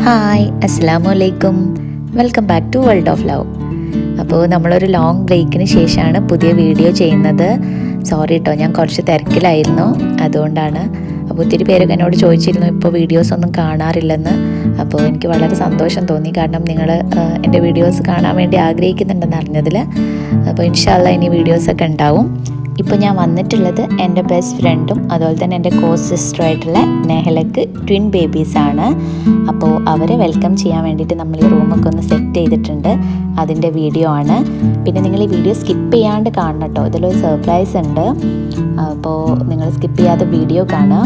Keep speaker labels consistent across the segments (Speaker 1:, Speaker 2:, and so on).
Speaker 1: Hi, അസ്സലാമു അലൈക്കും. Welcome back to world of love. അപ്പോൾ നമ്മളൊരു ലോങ് ബ്രേക്കിന് ശേഷമാണ് പുതിയ വീഡിയോ ചെയ്യുന്നത്. സോറി കേട്ടോ, ഞാൻ കുറച്ച് തിരക്കിലായിരുന്നു, അതുകൊണ്ടാണ്. അപ്പോൾ ഒത്തിരി പേരൊക്കെ എന്നോട് ചോദിച്ചിരുന്നു ഇപ്പോൾ വീഡിയോസൊന്നും കാണാറില്ലെന്ന്. അപ്പോൾ എനിക്ക് വളരെ സന്തോഷം തോന്നി, കാരണം നിങ്ങൾ എൻ്റെ വീഡിയോസ് കാണാൻ വേണ്ടി ആഗ്രഹിക്കുന്നുണ്ടെന്ന് അറിഞ്ഞതിൽ. അപ്പോൾ ഇൻഷാ അല്ലാഹ് ഇനി വീഡിയോസൊക്കെ ഉണ്ടാവും. ഇപ്പോൾ ഞാൻ വന്നിട്ടുള്ളത് എൻ്റെ ബെസ്റ്റ് ഫ്രണ്ടും അതുപോലെ തന്നെ എൻ്റെ കോ സിസ്റ്ററുമായിട്ടുള്ള നെഹലക്ക് ട്വിൻ ബേബീസാണ്. അപ്പോൾ അവരെ വെൽക്കം ചെയ്യാൻ വേണ്ടിയിട്ട് നമ്മൾ ഈ റൂമൊക്കെ ഒന്ന് സെറ്റ് ചെയ്തിട്ടുണ്ട്. അതിൻ്റെ വീഡിയോ ആണ്. പിന്നെ നിങ്ങൾ ഈ വീഡിയോ സ്കിപ്പ് ചെയ്യാണ്ട് കാണണം കേട്ടോ, ഇതിലൊരു സർപ്രൈസ് ഉണ്ട്. അപ്പോൾ നിങ്ങൾ സ്കിപ്പ് ചെയ്യാതെ വീഡിയോ കാണുക.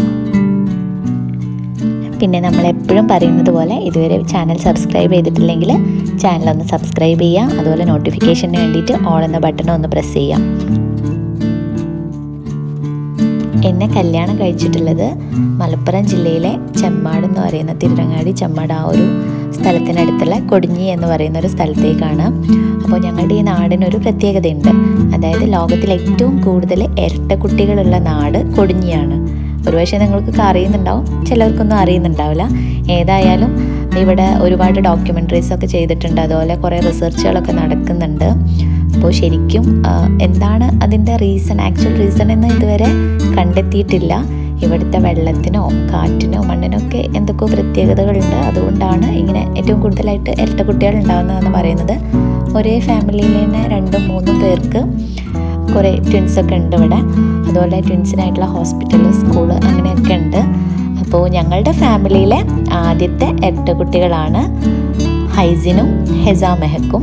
Speaker 1: പിന്നെ നമ്മളെപ്പോഴും പറയുന്നത് പോലെ ഇതുവരെ ചാനൽ സബ്സ്ക്രൈബ് ചെയ്തിട്ടില്ലെങ്കിൽ ചാനലൊന്ന് സബ്സ്ക്രൈബ് ചെയ്യുക. അതുപോലെ നോട്ടിഫിക്കേഷന് വേണ്ടിയിട്ട് ഓൾ എന്ന ബട്ടൺ ഒന്ന് പ്രസ് ചെയ്യാം. എന്നെ കല്യാണം കഴിച്ചിട്ടുള്ളത് മലപ്പുറം ജില്ലയിലെ ചെമ്മാട് എന്ന് പറയുന്ന തിരുരങ്ങാടി ചെമ്മാട് ആ ഒരു സ്ഥലത്തിനടുത്തുള്ള കൊടിഞ്ഞി എന്ന് പറയുന്ന ഒരു സ്ഥലത്തേക്കാണ്. അപ്പോൾ ഞങ്ങളുടെ ഈ നാടിനൊരു പ്രത്യേകതയുണ്ട്. അതായത് ലോകത്തിൽ ഏറ്റവും കൂടുതൽ ഇരട്ട കുട്ടികളുള്ള നാട് കൊടിഞ്ഞിയാണ്. ഒരുപക്ഷെ നിങ്ങൾക്കൊക്കെ അറിയുന്നുണ്ടാവും, ചിലർക്കൊന്നും അറിയുന്നുണ്ടാവില്ല. ഏതായാലും ഇവിടെ ഒരുപാട് ഡോക്യുമെൻ്ററീസൊക്കെ ചെയ്തിട്ടുണ്ട്, അതുപോലെ കുറേ റിസർച്ചുകളൊക്കെ നടക്കുന്നുണ്ട്. അപ്പോൾ ശരിക്കും എന്താണ് അതിൻ്റെ ആക്ച്വൽ റീസൺ എന്ന് ഇതുവരെ കണ്ടെത്തിയിട്ടില്ല. ഇവിടുത്തെ വെള്ളത്തിനോ കാറ്റിനോ മണ്ണിനോ ഒക്കെ എന്തൊക്കെയോ പ്രത്യേകതകളുണ്ട്. അതുകൊണ്ടാണ് ഇങ്ങനെ ഏറ്റവും കൂടുതലായിട്ട് ഇരട്ട കുട്ടികൾ ഉണ്ടാകുന്നതെന്ന് പറയുന്നത്. ഒരേ ഫാമിലിയിൽ തന്നെ 2-3 പേർക്ക് കുറേ ട്വിൻസൊക്കെ ഉണ്ട് ഇവിടെ. അതുപോലെ ട്വിൻസിനായിട്ടുള്ള ഹോസ്പിറ്റൽ, സ്കൂള് അങ്ങനെയൊക്കെ ഉണ്ട്. അപ്പോൾ ഞങ്ങളുടെ ഫാമിലിയിലെ ആദ്യത്തെ ഇരട്ട കുട്ടികളാണ് ഹൈസിനും ഹെസ മെഹക്കും.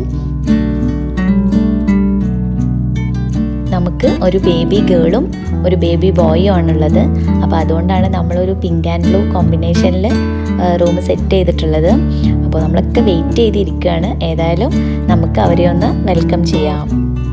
Speaker 1: നമുക്ക് ഒരു ബേബി ഗേളും ഒരു ബേബി ബോയും ആണുള്ളത്. അപ്പോൾ അതുകൊണ്ടാണ് നമ്മളൊരു പിങ്ക് ആൻഡ് ബ്ലൂ കോമ്പിനേഷനിൽ റൂം സെറ്റ് ചെയ്തിട്ടുള്ളത്. അപ്പോൾ നമ്മളൊക്കെ വെയിറ്റ് ചെയ്തിരിക്കുകയാണ്. ഏതായാലും നമുക്ക് അവരെ ഒന്ന് വെൽക്കം ചെയ്യാം.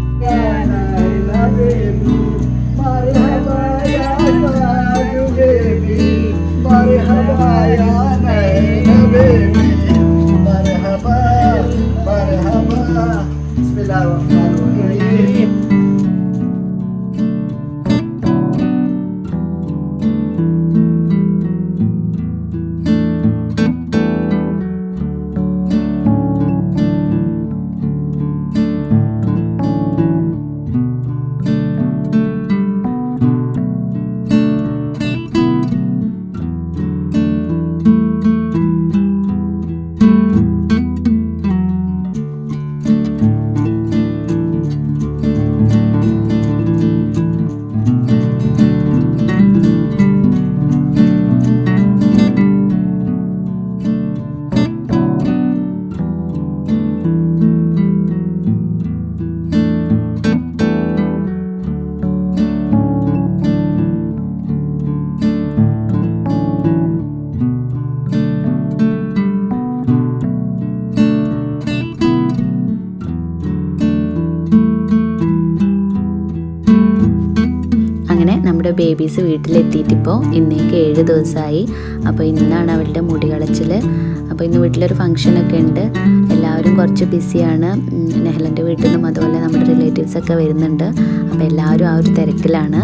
Speaker 1: നമ്മുടെ ബേബീസ് വീട്ടിലെത്തിയിട്ടിപ്പോൾ ഇന്നേക്ക് 7 ദിവസമായി. അപ്പോൾ ഇന്നാണ് അവരുടെ മുടി കളച്ചിൽ. അപ്പോൾ ഇന്ന് വീട്ടിലൊരു ഫംഗ്ഷനൊക്കെ ഉണ്ട്. എല്ലാവരും കുറച്ച് ബിസിയാണ്. നെഹലൻ്റെ വീട്ടിൽ നിന്നും അതുപോലെ നമ്മുടെ റിലേറ്റീവ്സൊക്കെ വരുന്നുണ്ട്. അപ്പോൾ എല്ലാവരും ആ ഒരു തിരക്കിലാണ്.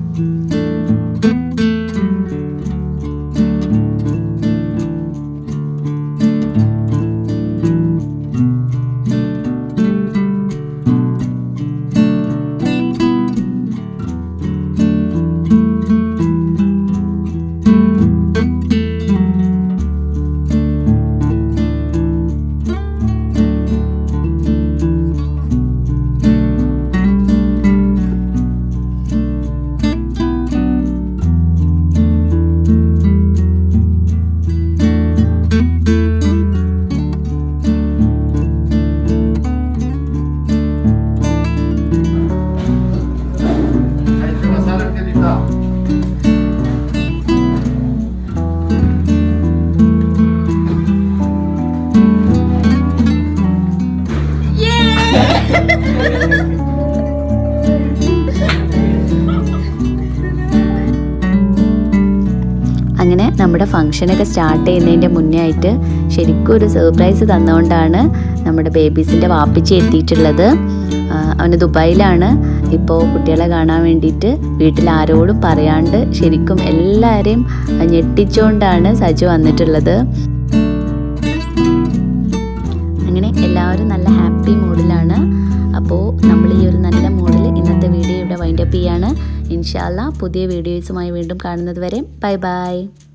Speaker 1: അങ്ങനെ നമ്മുടെ ഫംഗ്ഷനൊക്കെ സ്റ്റാർട്ട് ചെയ്യുന്നതിൻ്റെ മുന്നേ ആയിട്ട് ശരിക്കും ഒരു സർപ്രൈസ് തന്നുകൊണ്ടാണ് നമ്മുടെ ബേബീസിൻ്റെ വാപ്പിച്ചി എത്തിയിട്ടുള്ളത്. അവന് ദുബായിലാണ്. ഇപ്പോൾ കുട്ടികളെ കാണാൻ വേണ്ടിയിട്ട് വീട്ടിൽ ആരോടും പറയാണ്ട് ശരിക്കും എല്ലാവരെയും ഞെട്ടിച്ചുകൊണ്ടാണ് സജു വന്നിട്ടുള്ളത്. എല്ലാവരും നല്ല ഹാപ്പി മൂഡിലാണ്. അപ്പോൾ നമ്മൾ ഈ ഒരു നല്ല മൂഡിൽ ഇന്നത്തെ വീഡിയോ ഇവിടെ വൈൻഡപ്പ് ചെയ്യാണ്. ഇൻഷാ അല്ലാഹ് പുതിയ വീഡിയോസുമായി വീണ്ടും കാണുന്നത് വരെ ബൈ ബൈ.